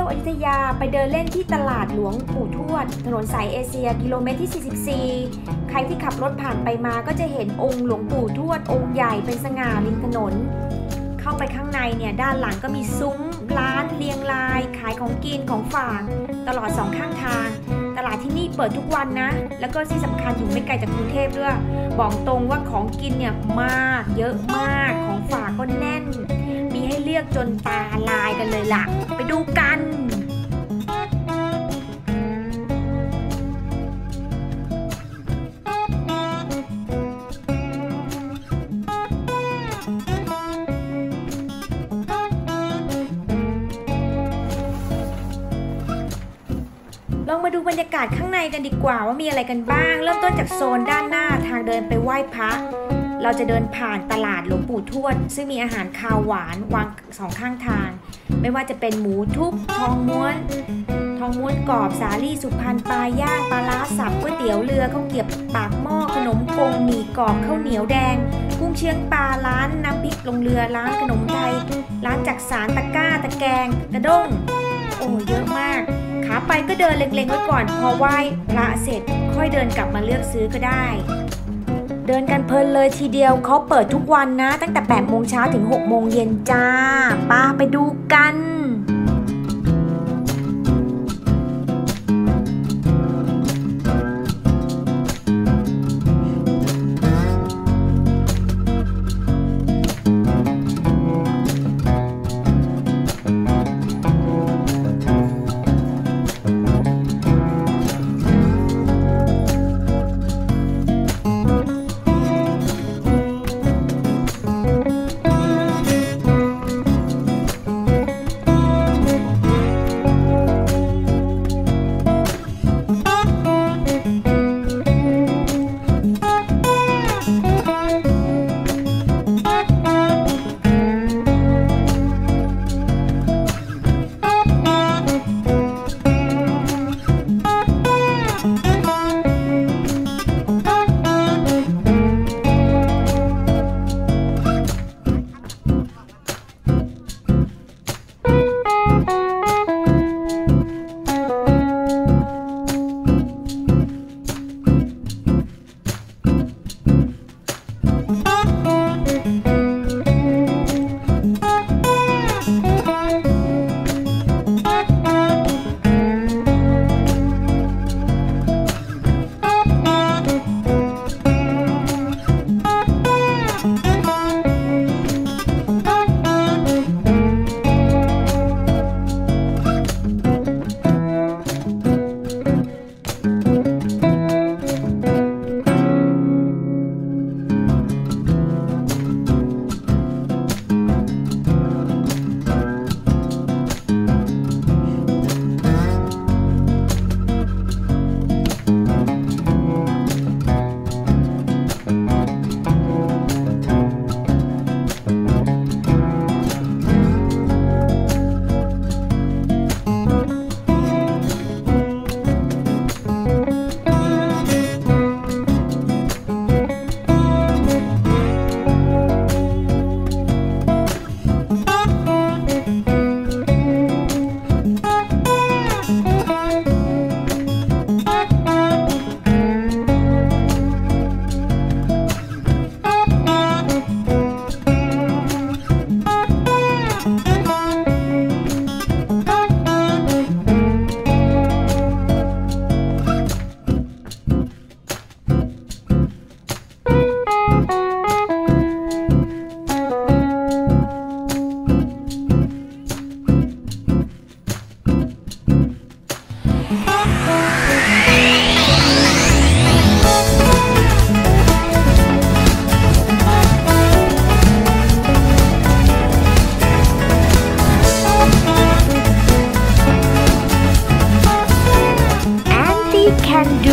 อยุธยาไปเดินเล่นที่ตลาดหลวงปู่ทวดถนนสายเอเชียกิโลเมตรที่ 44ใครที่ขับรถผ่านไปมาก็จะเห็นองค์หลวงปู่ทวดองค์ใหญ่เป็นสง่าริมถนนเข้าไปข้างในเนี่ยด้านหลังก็มีซุ้มร้านเรียงรายขายของกินของฝากตลอด2ข้างทางตลาดที่นี่เปิดทุกวันนะแล้วก็ที่สำคัญอยู่ไม่ไกลจากกรุงเทพด้วยบอกตรงว่าของกินเนี่ยมากเยอะมากของฝากก็แน่นมีให้เลือกจนตาลายกันเลยล่ะไปดูกันลองมาดูบรรยากาศข้างในกันดีกว่าว่ามีอะไรกันบ้างเริ่มต้นจากโซนด้านหน้าทางเดินไปไหว้พระเราจะเดินผ่านตลาดหลวงปู่ทวดซึ่งมีอาหารคาวหวานวาง2ข้างทางไม่ว่าจะเป็นหมูทุบทองม้วนกรอบสาลี่สุพรรณปลาย่างปลาล้าสับก๋วยเตี๋ยวเรือข้าวเกรี๊ยวปากหม้อขนมปงหมี่กรอบข้าวเหนียวแดงกุ้งเชียงปลาร้านน้ำพริกลงเรือร้านขนมไทยร้านจักสานตะกร้าตะแกงกระด้งโอ้เยอะมากขาไปก็เดินเล็งๆไว้ก่อนพอไหว้พระเสร็จค่อยเดินกลับมาเลือกซื้อก็ได้เดินกันเพลินเลยทีเดียวเขาเปิดทุกวันนะตั้งแต่8 โมงเช้าถึง6 โมงเย็นจ้าไปดูกันCan Do